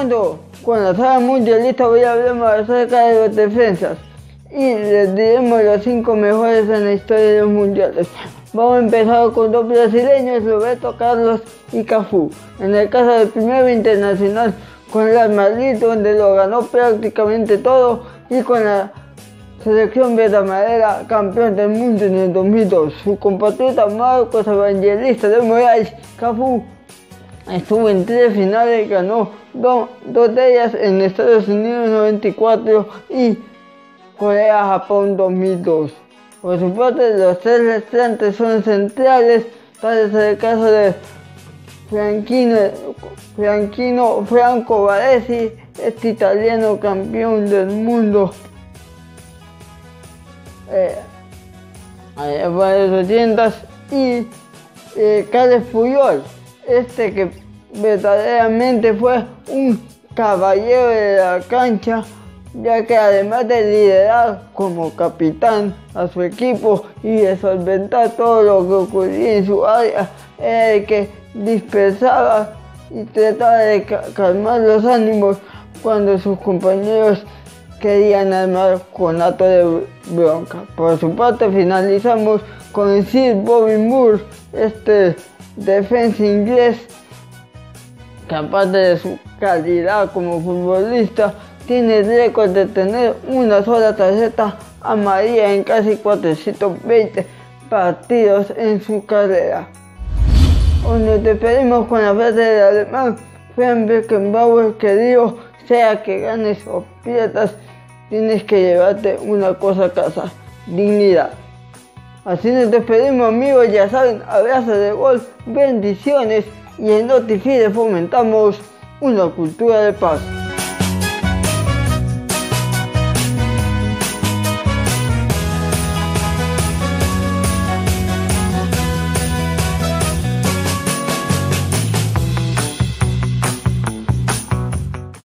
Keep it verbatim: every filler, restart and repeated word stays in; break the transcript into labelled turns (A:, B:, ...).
A: Continuando con la saga mundialista, voy a hablar más acerca de los defensas y les diremos los cinco mejores en la historia de los mundiales. Vamos a empezar con dos brasileños, Roberto Carlos y Cafú. En el caso del primero internacional con el Real Madrid, donde lo ganó prácticamente todo, y con la selección verde-amarela, campeón del mundo en el dos mil dos. Su compatriota Marcos Evangelista de Moraes, Cafú, estuvo en tres finales, ganó do, dos de ellas en Estados Unidos noventa y cuatro y Corea-Japón dos mil dos. Por su parte, los tres restantes son centrales, tal es el caso de Franchino, Franchino Franco Baresi, este italiano campeón del mundo eh, allá para los ochentas, y eh, Carles Puyol, este que verdaderamente fue un caballero de la cancha, ya que además de liderar como capitán a su equipo y de solventar todo lo que ocurría en su área, era el que dispersaba y trataba de calmar los ánimos cuando sus compañeros querían armar conato de bronca. Por su parte, finalizamos con el Sir Bobby Moore, este defensa inglés, que aparte de su calidad como futbolista, tiene el récord de tener una sola tarjeta amarilla en casi cuatrocientos veinte partidos en su carrera. Hoy nos despedimos con la frase del alemán Franz Beckenbauer, que dijo: sea que ganes o pierdas, tienes que llevarte una cosa a casa: dignidad. Así nos despedimos, amigos, ya saben, abrazo de gol, bendiciones, y en Notifide fomentamos una cultura de paz.